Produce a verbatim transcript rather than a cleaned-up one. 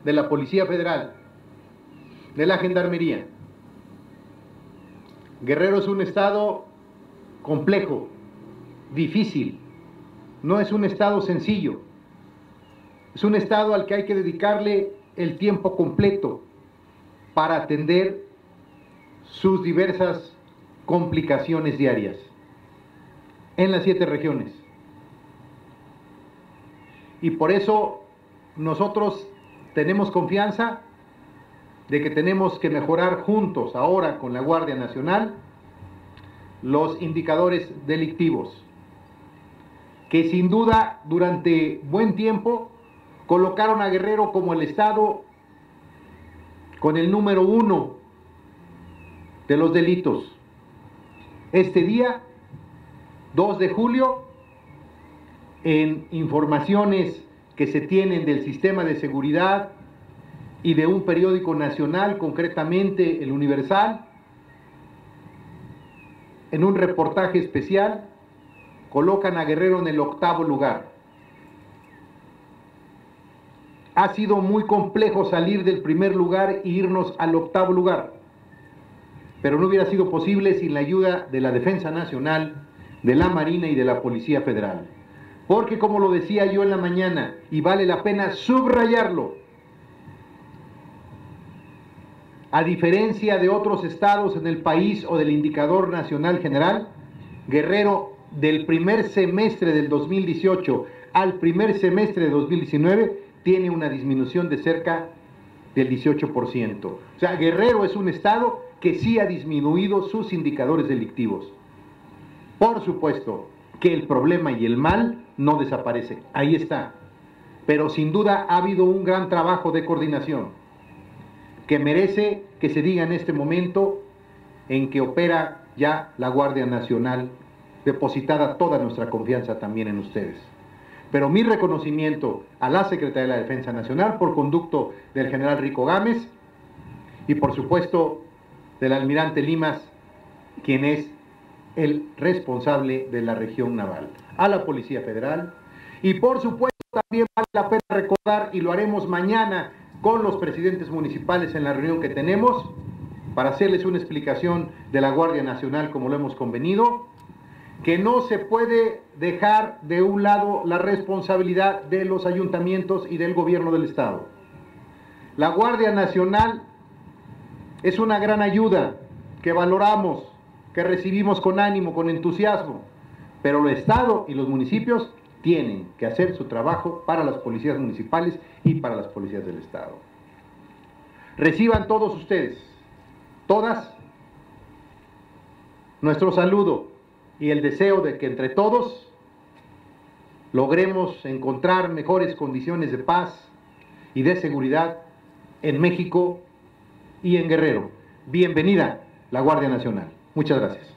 de la Policía Federal, de la Gendarmería. Guerrero es un estado complejo, difícil, no es un estado sencillo, es un estado al que hay que dedicarle el tiempo completo para atender sus diversas complicaciones diarias en las siete regiones. Y por eso nosotros tenemos confianza de que tenemos que mejorar juntos ahora con la Guardia Nacional los indicadores delictivos, que sin duda durante buen tiempo colocaron a Guerrero como el estado con el número uno de los delitos. Este día, dos de julio, en informaciones que se tienen del sistema de seguridad y de un periódico nacional, concretamente El Universal, en un reportaje especial, colocan a Guerrero en el octavo lugar. Ha sido muy complejo salir del primer lugar e irnos al octavo lugar, pero no hubiera sido posible sin la ayuda de la Defensa Nacional, de la Marina y de la Policía Federal. Porque, como lo decía yo en la mañana, y vale la pena subrayarlo, a diferencia de otros estados en el país o del indicador nacional general, Guerrero del primer semestre del dos mil dieciocho al primer semestre de dos mil diecinueve tiene una disminución de cerca del dieciocho por ciento. O sea, Guerrero es un estado que sí ha disminuido sus indicadores delictivos. Por supuesto que el problema y el mal no desaparece, ahí está. Pero sin duda ha habido un gran trabajo de coordinación que merece que se diga en este momento en que opera ya la Guardia Nacional, depositada toda nuestra confianza también en ustedes. Pero mi reconocimiento a la Secretaría de la Defensa Nacional por conducto del general Rico Gámez y por supuesto del almirante Limas, quien es el responsable de la región naval, a la Policía Federal y por supuesto también vale la pena recordar, y lo haremos mañana con los presidentes municipales en la reunión que tenemos, para hacerles una explicación de la Guardia Nacional como lo hemos convenido, que no se puede dejar de un lado la responsabilidad de los ayuntamientos y del gobierno del estado. La Guardia Nacional es una gran ayuda que valoramos, que recibimos con ánimo, con entusiasmo, pero el estado y los municipios tienen que hacer su trabajo para las policías municipales y para las policías del estado. Reciban todos ustedes, todas, nuestro saludo y el deseo de que entre todos logremos encontrar mejores condiciones de paz y de seguridad en México y en Guerrero. Bienvenida la Guardia Nacional. Muchas gracias.